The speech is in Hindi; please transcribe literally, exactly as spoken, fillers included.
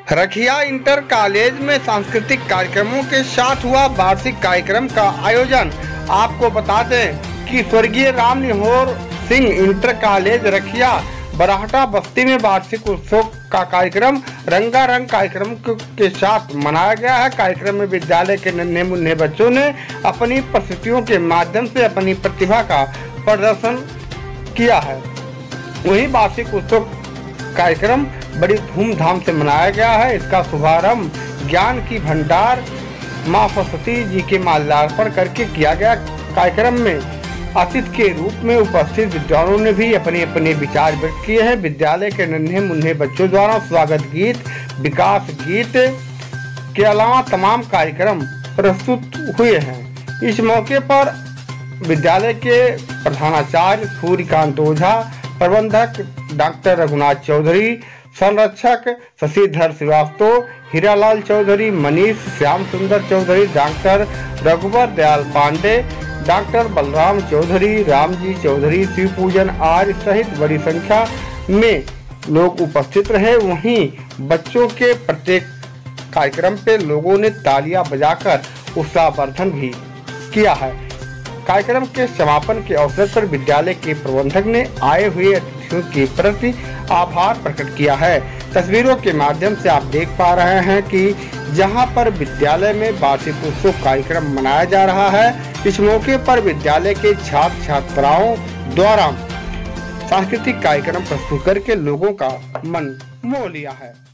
रखिया इंटर कॉलेज में सांस्कृतिक कार्यक्रमों के साथ हुआ वार्षिक कार्यक्रम का आयोजन। आपको बता दें कि स्वर्गीय राम निहोर सिंह इंटर कॉलेज रखिया बराहटा बस्ती में वार्षिक उत्सव का कार्यक्रम रंगारंग कार्यक्रम के साथ मनाया गया है। कार्यक्रम में विद्यालय के नन्हे मुन्ने बच्चों ने अपनी प्रस्तुतियों के माध्यम से अपनी प्रतिभा का प्रदर्शन किया है। वहीं वार्षिक उत्सव कार्यक्रम बड़ी धूमधाम से मनाया गया है। इसका शुभारंभ ज्ञान की भंडार मां सरस्वती जी के माल्यार्पण करके किया गया। कार्यक्रम में अतिथि के रूप में उपस्थित विद्वानों ने भी अपने अपने विचार व्यक्त किए हैं। विद्यालय के नन्हे मुन्ने बच्चों द्वारा स्वागत गीत, विकास गीत के अलावा तमाम कार्यक्रम प्रस्तुत हुए हैं। इस मौके पर विद्यालय के प्रधानाचार्य सूर्यकांत ओझा, प्रबंधक डॉक्टर रघुनाथ चौधरी, संरक्षक शशिधर श्रीवास्तव, हीरालाल चौधरी, मनीष श्याम सुंदर चौधरी, डॉक्टर रघुवर दयाल पांडे, डॉक्टर बलराम चौधरी, रामजी चौधरी, शिव पूजन आर्य सहित बड़ी संख्या में लोग उपस्थित रहे। वहीं बच्चों के प्रत्येक कार्यक्रम पे लोगों ने तालियां बजाकर उत्साहवर्धन भी किया है। कार्यक्रम के समापन के अवसर पर विद्यालय के प्रबंधक ने आए हुए अतिथियों के प्रति आभार प्रकट किया है। तस्वीरों के माध्यम से आप देख पा रहे हैं कि जहां पर विद्यालय में वार्षिक उत्सव कार्यक्रम मनाया जा रहा है। इस मौके पर विद्यालय के छात्र छात्राओं द्वारा सांस्कृतिक कार्यक्रम प्रस्तुत करके लोगों का मन मोह लिया है।